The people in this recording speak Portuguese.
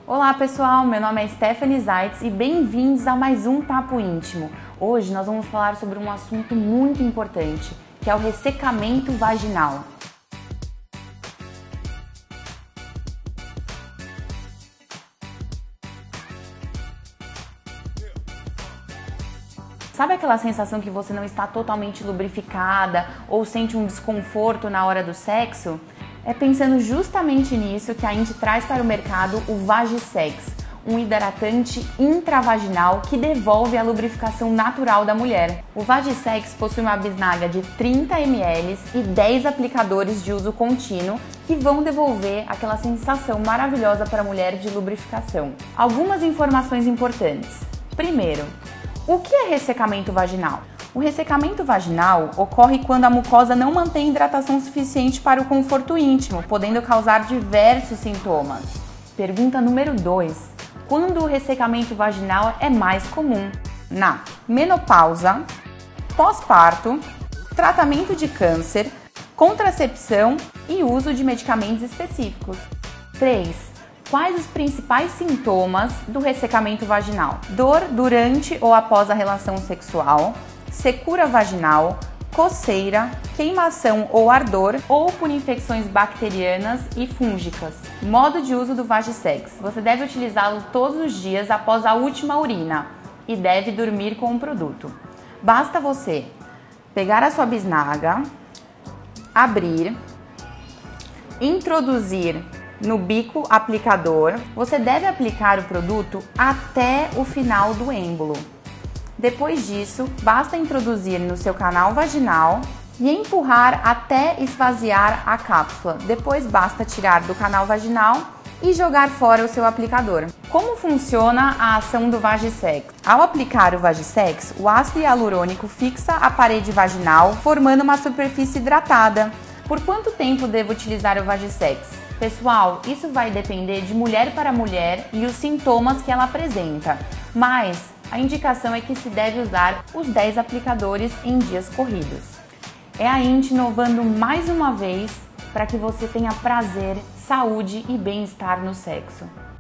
Olá pessoal, meu nome é Stephanie Zaitz e bem-vindos a mais um Papo Íntimo. Hoje nós vamos falar sobre um assunto muito importante, que é o ressecamento vaginal. Sabe aquela sensação que você não está totalmente lubrificada ou sente um desconforto na hora do sexo? É pensando justamente nisso que a Inti traz para o mercado o Vagisex, um hidratante intravaginal que devolve a lubrificação natural da mulher. O Vagisex possui uma bisnaga de 30 ml e 10 aplicadores de uso contínuo que vão devolver aquela sensação maravilhosa para a mulher de lubrificação. Algumas informações importantes. Primeiro, o que é ressecamento vaginal? O ressecamento vaginal ocorre quando a mucosa não mantém hidratação suficiente para o conforto íntimo, podendo causar diversos sintomas. Pergunta número 2. Quando o ressecamento vaginal é mais comum? Na menopausa, pós-parto, tratamento de câncer, contracepção e uso de medicamentos específicos. 3. Quais os principais sintomas do ressecamento vaginal? Dor durante ou após a relação sexual, secura vaginal, coceira, queimação ou ardor ou por infecções bacterianas e fúngicas. Modo de uso do Vagisex. Você deve utilizá-lo todos os dias após a última urina e deve dormir com o produto. Basta você pegar a sua bisnaga, abrir, introduzir no bico aplicador. Você deve aplicar o produto até o final do êmbolo. Depois disso, basta introduzir no seu canal vaginal e empurrar até esvaziar a cápsula. Depois basta tirar do canal vaginal e jogar fora o seu aplicador. Como funciona a ação do Vagisex? Ao aplicar o Vagisex, o ácido hialurônico fixa a parede vaginal, formando uma superfície hidratada. Por quanto tempo devo utilizar o Vagisex? Pessoal, isso vai depender de mulher para mulher e os sintomas que ela apresenta, mas a indicação é que se deve usar os 10 aplicadores em dias corridos. É a Inti inovando mais uma vez para que você tenha prazer, saúde e bem-estar no sexo.